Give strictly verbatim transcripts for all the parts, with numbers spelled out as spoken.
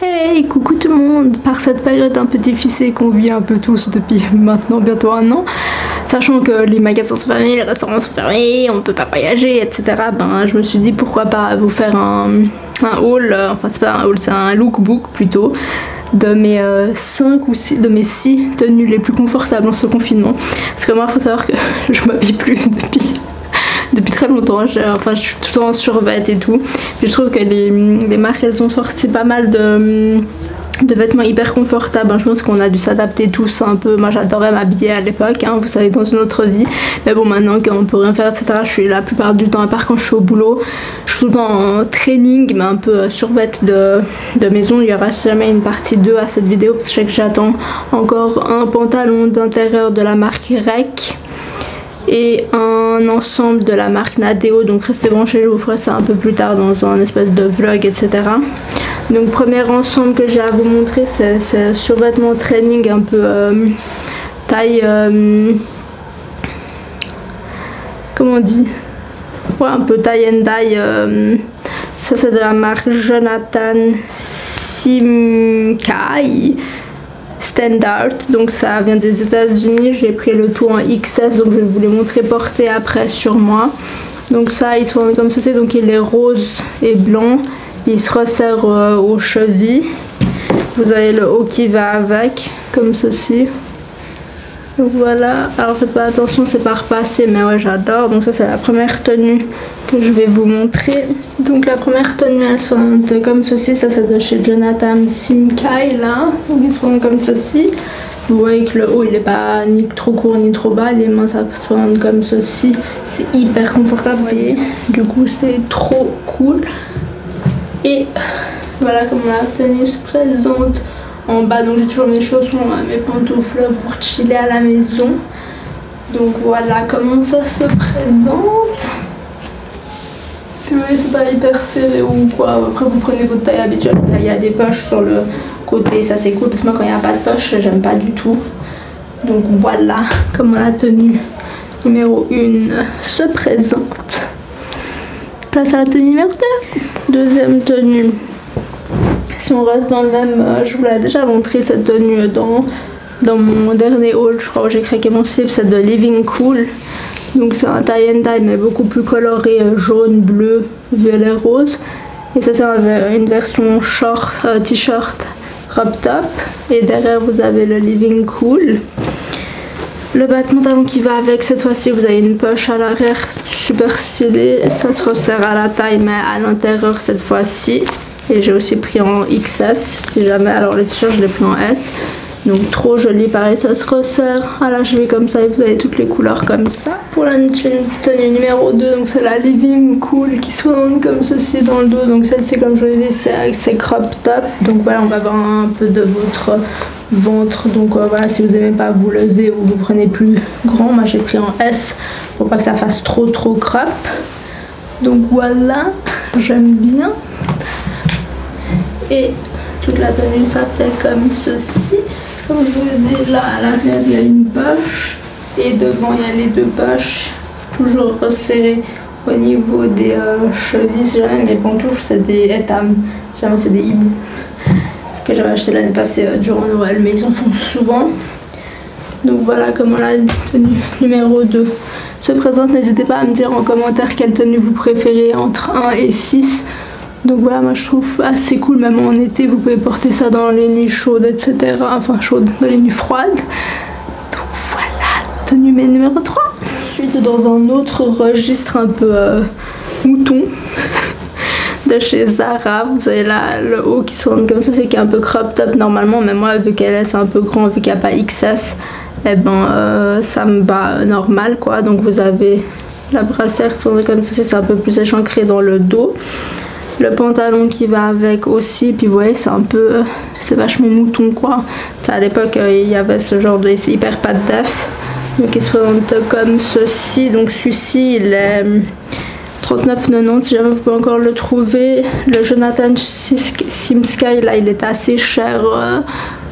Hey, coucou tout le monde. Par cette période un peu difficile qu'on vit un peu tous depuis maintenant bientôt un an, sachant que les magasins sont fermés, les restaurants sont fermés, on ne peut pas voyager, et cetera. Ben, je me suis dit pourquoi pas vous faire un, un haul, enfin c'est pas un haul, c'est un lookbook plutôt, de mes euh, cinq ou six, de mes six tenues les plus confortables en ce confinement. Parce que moi, il faut savoir que je m'habille plus depuis... depuis très longtemps, enfin je suis tout le temps en survêt et tout. Puis je trouve que les, les marques elles ont sorti pas mal de, de vêtements hyper confortables. Je pense qu'on a dû s'adapter tous un peu. Moi j'adorais m'habiller à l'époque, hein, vous savez, dans une autre vie. Mais bon, maintenant qu'on peut rien faire, et cetera. Je suis la plupart du temps, à part quand je suis au boulot, je suis tout le temps en training, mais un peu survêt de, de maison. Il y aura jamais une partie deux à cette vidéo parce que j'attends encore un pantalon d'intérieur de la marque Rec et un ensemble de la marque Nadeo, donc restez branchés, je vous ferai ça un peu plus tard dans un espèce de vlog, et cetera. Donc premier ensemble que j'ai à vous montrer, c'est ce survêtement training un peu euh, taille, euh, comment on dit, ouais, un peu taille and die. Euh, ça c'est de la marque Jonathan Simkai Standard, donc ça vient des États-Unis. J'ai pris le tout en X S, donc je vais vous les montrer porter après sur moi. Donc ça, il se forme comme ceci, donc il est rose et blanc, il se resserre euh, aux chevilles. Vous avez le haut qui va avec, comme ceci. Donc voilà, alors faites pas attention, c'est pas repassé, mais ouais, j'adore. Donc ça c'est la première tenue que je vais vous montrer. Donc la première tenue elle se forme comme ceci, ça c'est de chez Jonathan Simkai là. Donc il se forme comme ceci. Vous voyez que le haut il est pas ni trop court ni trop bas, les mains ça se forme comme ceci. C'est hyper confortable, vous voyez. Du coup c'est trop cool. Et voilà comment la tenue se présente en bas. Donc j'ai toujours mes chaussons, mes pantoufles pour chiller à la maison. Donc voilà comment ça se présente. Puis oui, c'est pas hyper serré ou quoi. Après vous prenez votre taille habituelle. Là il y a des poches sur le côté, ça c'est cool parce que moi quand il n'y a pas de poche j'aime pas du tout. Donc voilà comment la tenue numéro un se présente. Place à la tenue numéro deux. Deuxième tenue. Si on reste dans le même, euh, je vous l'ai déjà montré cette tenue dans, dans mon dernier haul, je crois où j'ai craqué mon slip, c'est de Living Cool. Donc c'est un tie and dye mais beaucoup plus coloré, euh, jaune, bleu, violet, rose. Et ça c'est une version short, euh, t-shirt crop top. Et derrière vous avez le Living Cool. Le bas de pantalon qui va avec, cette fois-ci vous avez une poche à l'arrière super stylée. Ça se resserre à la taille mais à l'intérieur cette fois-ci. Et j'ai aussi pris en X S si jamais, alors les t-shirts je l'ai pris en S. Donc trop joli, pareil ça se resserre à la cheville comme ça et vous avez toutes les couleurs comme ça. Pour la tenue numéro deux, donc c'est la Living Cool qui se présente comme ceci dans le dos. Donc celle-ci comme je vous l'ai dit c'est crop top. Donc voilà, on va voir un peu de votre ventre. Donc euh, voilà, si vous n'aimez pas vous lever ou vous prenez plus grand, moi j'ai pris en S pour pas que ça fasse trop trop crop. Donc voilà, j'aime bien. Et toute la tenue ça fait comme ceci. Comme je vous ai dit, là à l'arrière il y a une poche et devant il y a les deux poches, toujours resserrées au niveau des euh, chevilles. Si jamais mes pantoufles c'est des Etam, si jamais c'est des hiboux que j'avais acheté l'année passée euh, durant Noël, mais ils en font souvent. Donc voilà comment la tenue numéro deux se présente. N'hésitez pas à me dire en commentaire quelle tenue vous préférez entre un et six. Donc voilà, moi je trouve assez cool, même en été vous pouvez porter ça dans les nuits chaudes, et cetera. Enfin chaudes, dans les nuits froides. Donc voilà, tenue numéro trois. Ensuite dans un autre registre un peu euh, mouton de chez Zara, vous avez là le haut qui se tourne comme ça, c'est qui est un peu crop top normalement, mais moi vu qu'elle est un peu grand, vu qu'il n'y a pas X S, et eh ben euh, ça me va normal quoi. Donc vous avez la brassière qui se tourne comme ça, c'est un peu plus échancré dans le dos. Le pantalon qui va avec aussi, puis vous voyez c'est un peu, c'est vachement mouton quoi. À l'époque il y avait ce genre de, c'est hyper pas de def. Donc il se présente comme ceci, donc celui-ci il est trente-neuf quatre-vingt-dix si jamais vous pouvez encore le trouver. Le Jonathan Simkai là il est assez cher, euh,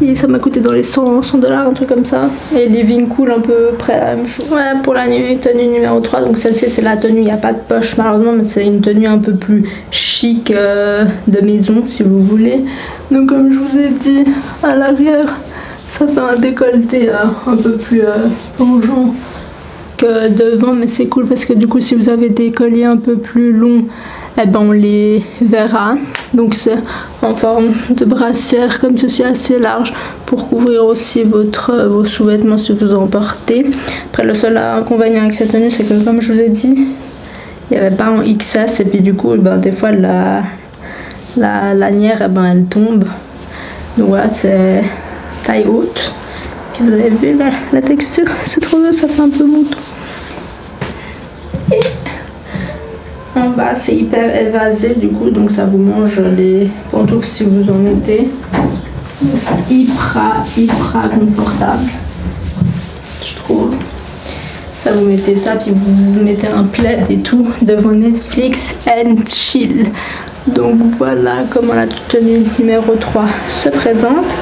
Et ça m'a coûté dans les cent dollars, un truc comme ça. Et Living Cool, un peu près la même chose. Voilà pour la tenue numéro trois. Donc celle-ci, c'est la tenue, il n'y a pas de poche malheureusement, mais c'est une tenue un peu plus chic euh, de maison, si vous voulez. Donc comme je vous ai dit, à l'arrière, ça fait un décolleté euh, un peu plus euh, plongeant que devant, mais c'est cool parce que du coup, si vous avez des colliers un peu plus longs, eh ben on les verra. Donc c'est en forme de brassière comme ceci, assez large pour couvrir aussi votre, euh, vos sous-vêtements si vous en portez. Après le seul inconvénient avec cette tenue, c'est que comme je vous ai dit, il n'y avait pas en X S et puis du coup ben, des fois la, la lanière eh ben, elle tombe. Donc voilà, c'est taille haute. Puis vous avez vu la, la texture, c'est trop beau, ça fait un peu mouton. Et en bas c'est hyper évasé du coup, donc ça vous mange les pantoufles si vous en mettez. C'est hyper hyper confortable, je trouve. Ça vous mettez ça puis vous mettez un plaid et tout devant Netflix and chill. Donc voilà comment la tenue numéro trois se présente.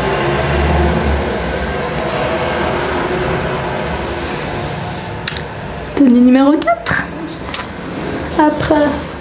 Tenue numéro quatre. Après,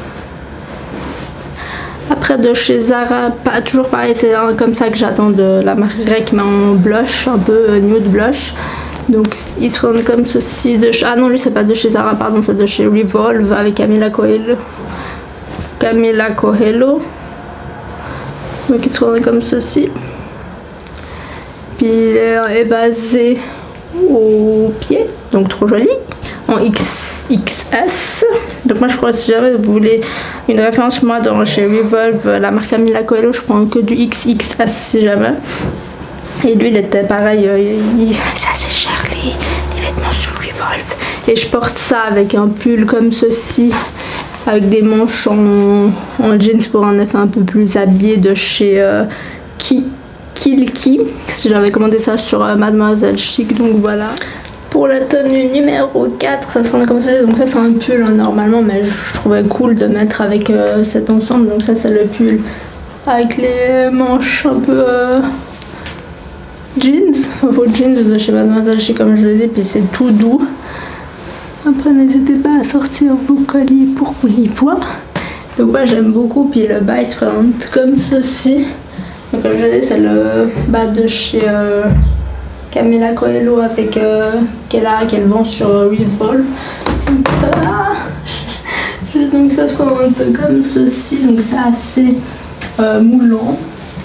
après de chez Zara, pas toujours pareil, c'est comme ça que j'attends de la marque grecque, mais en blush, un peu nude blush. Donc ils sont comme ceci. De ah non, lui c'est pas de chez Zara, pardon, c'est de chez Revolve avec Camila Coelho. Camila Coelho. Donc ils sont comme ceci. Puis il est basé au pied, donc trop joli. En X X S. Donc moi je crois que si jamais vous voulez une référence, moi dans chez Revolve, la marque Camila Coelho, je prends que du X X S si jamais. Et lui il était pareil, euh, il... c'est assez cher les, les vêtements sur Revolve. Et je porte ça avec un pull comme ceci, avec des manches en, en jeans pour un effet un peu plus habillé de chez euh, Ki, Kilki. Si j'avais commandé ça sur euh, Mademoiselle Chic, donc voilà. Pour la tenue numéro quatre, ça se prend comme ça, donc ça c'est un pull hein, normalement, mais je trouvais cool de mettre avec euh, cet ensemble. Donc ça c'est le pull avec les manches un peu euh, jeans, enfin vos jeans de chez Mademoiselle Chic comme je le dis, puis c'est tout doux. Après n'hésitez pas à sortir vos colliers pour qu'on y voit. Donc moi j'aime beaucoup, puis le bas il se présente comme ceci. Donc comme je le dis, c'est le bas de chez euh, Camila Coelho avec euh, qu'elle a qu'elle vend sur euh, Revolve. Donc ça, donc ça se présente comme ceci, donc c'est assez euh, moulant.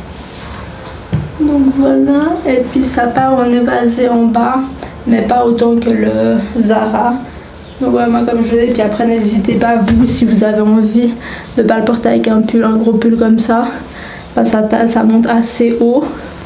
Donc voilà, et puis ça part en évasé en bas, mais pas autant que le Zara. Donc ouais, moi comme je dis, puis après n'hésitez pas vous si vous avez envie de pas le porter avec un pull, un gros pull comme ça, bah, ça, ça monte assez haut.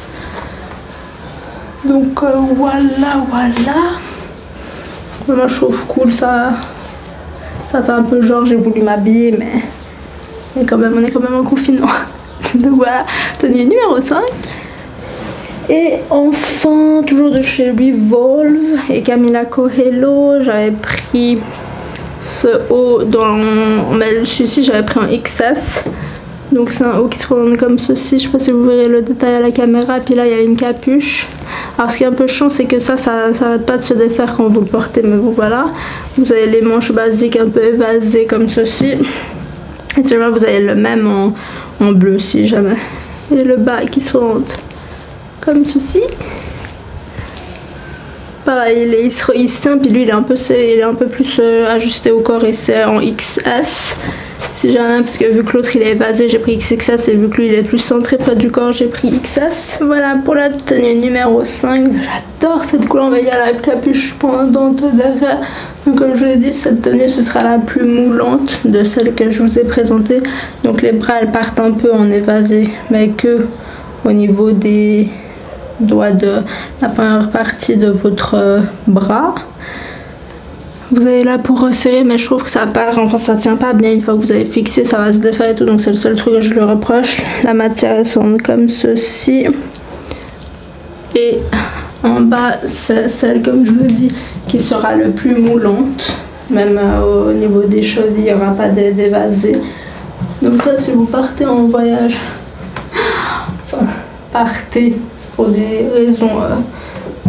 Donc euh, voilà, voilà. Moi je trouve cool, ça, ça fait un peu genre j'ai voulu m'habiller, mais, mais quand même on est quand même en confinement. Donc voilà, tenue numéro cinq. Et enfin, toujours de chez Revolve et Camila Coelho, j'avais pris ce haut dans... Mais celui-ci j'avais pris en X S. Donc c'est un haut qui se présente comme ceci, je sais pas si vous verrez le détail à la caméra, puis là il y a une capuche. Alors ce qui est un peu chiant, c'est que ça, ça n'arrête pas de se défaire quand vous le portez, mais bon voilà. Vous avez les manches basiques un peu évasées comme ceci. Et si jamais vous avez le même en, en bleu si jamais. Et le bas qui se présente comme ceci. Pareil, il, est, il, se, il se tient, puis lui il est un peu, il est un peu plus euh, ajusté au corps et c'est en X S. Si jamais, parce que vu que l'autre il est évasé, j'ai pris X X S, et vu que lui il est plus centré près du corps, j'ai pris X S. Voilà pour la tenue numéro cinq. J'adore cette couleur, mais il y a la capuche pendante derrière. Donc comme je vous l'ai dit, cette tenue ce sera la plus moulante de celle que je vous ai présentée. Donc les bras elles partent un peu en évasé, mais que au niveau des doigts de la première partie de votre bras. Vous avez là pour resserrer, mais je trouve que ça part, enfin ça tient pas bien une fois que vous avez fixé, ça va se défaire et tout, donc c'est le seul truc que je lui reproche. La matière elle sonne comme ceci. Et en bas, c'est celle, comme je vous dis, qui sera le plus moulante. Même euh, au niveau des chevilles, il n'y aura pas d'évasé. Donc ça, si vous partez en voyage, enfin, partez pour des raisons euh,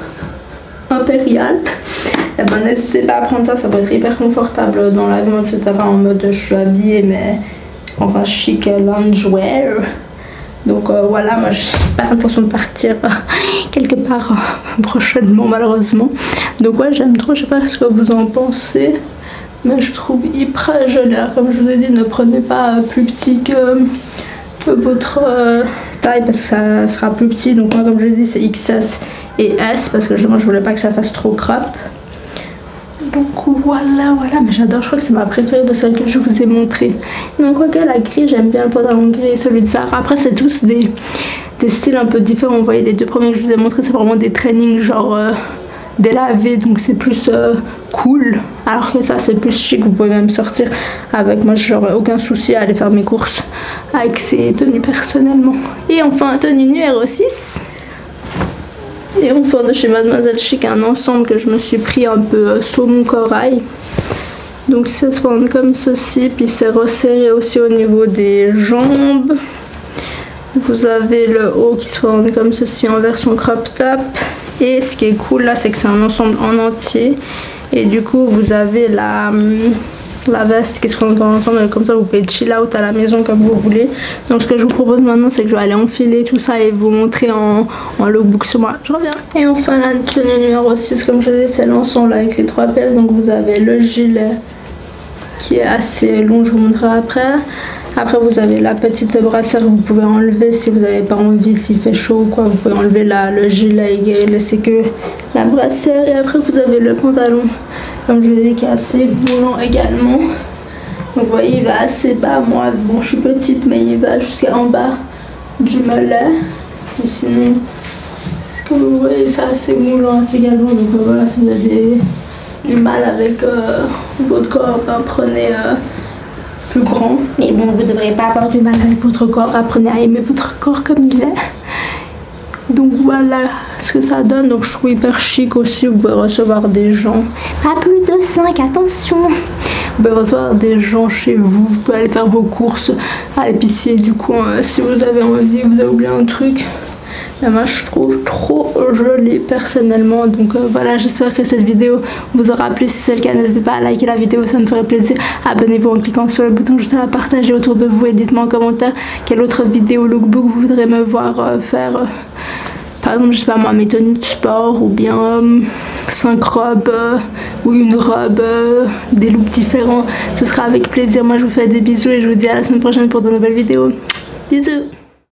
impériales, et ben n'hésitez pas à prendre ça, ça peut être hyper confortable dans l'avion, et cetera. En mode je suis habillée mais enfin chic loungewear. Donc euh, voilà, moi j'ai pas l'intention de partir euh, quelque part euh, prochainement malheureusement. Donc ouais, j'aime trop, je sais pas ce que vous en pensez, mais je trouve hyper joli. Alors, comme je vous ai dit, ne prenez pas euh, plus petit que euh, votre euh, taille parce que ça sera plus petit. Donc moi comme je l'ai dit c'est X S et S parce que je, moi je voulais pas que ça fasse trop crop. Donc voilà, voilà, mais j'adore, je crois que c'est ma préférée de celle que je vous ai montrée. Donc ok, la gris, j'aime bien le pantalon gris et celui de Zara. Après c'est tous des, des styles un peu différents. Vous voyez, les deux premiers que je vous ai montrés, c'est vraiment des trainings genre euh, délavés, donc c'est plus euh, cool. Alors que ça c'est plus chic, vous pouvez même sortir avec. Moi j'aurais aucun souci à aller faire mes courses avec ces tenues personnellement. Et enfin tenue numéro six. Et enfin de chez Mademoiselle Chic, un ensemble que je me suis pris un peu euh, saumon corail. Donc ça se prend comme ceci, puis c'est resserré aussi au niveau des jambes. Vous avez le haut qui se prend comme ceci en version crop top. Et ce qui est cool là, c'est que c'est un ensemble en entier. Et du coup vous avez la... la veste qui se présente ensemble, comme ça vous pouvez chill out à la maison comme vous voulez. Donc ce que je vous propose maintenant, c'est que je vais aller enfiler tout ça et vous montrer en, en lookbook sur moi. Je reviens. Et enfin la tenue numéro six, comme je disais, c'est l'ensemble avec les trois pièces. Donc vous avez le gilet qui est assez long, je vous montrerai après. Après vous avez la petite brassière que vous pouvez enlever si vous n'avez pas envie, s'il fait chaud ou quoi, vous pouvez enlever la, le gilet et laisser que la brassière. Et après vous avez le pantalon, comme je vous ai dit, qui est assez moulant également. Donc vous voyez, il va assez bas. Moi, bon, je suis petite, mais il va jusqu'en bas du mollet. Et sinon, comme vous voyez, c'est assez moulant également. Donc euh, voilà, si vous avez du mal avec euh, votre corps, ben, prenez euh, plus grand. Mais bon, vous ne devrez pas avoir du mal avec votre corps. Apprenez à aimer votre corps comme il est. Donc voilà ce que ça donne. Donc je trouve hyper chic aussi. Vous pouvez recevoir des gens. Pas plus de cinq, attention. Vous pouvez recevoir des gens chez vous. Vous pouvez aller faire vos courses à l'épicier du coin. Euh, si vous avez envie, vous avez oublié un truc. Mais moi je trouve trop joli personnellement. Donc euh, voilà, j'espère que cette vidéo vous aura plu. Si c'est le cas, n'hésitez pas à liker la vidéo, ça me ferait plaisir. Abonnez-vous en cliquant sur le bouton juste à la partager autour de vous. Et dites-moi en commentaire quelle autre vidéo lookbook vous voudrez me voir euh, faire. Euh, par exemple, je sais pas moi, mes tenues de sport ou bien euh, cinq robes euh, ou une robe, euh, des looks différents. Ce sera avec plaisir. Moi je vous fais des bisous et je vous dis à la semaine prochaine pour de nouvelles vidéos. Bisous.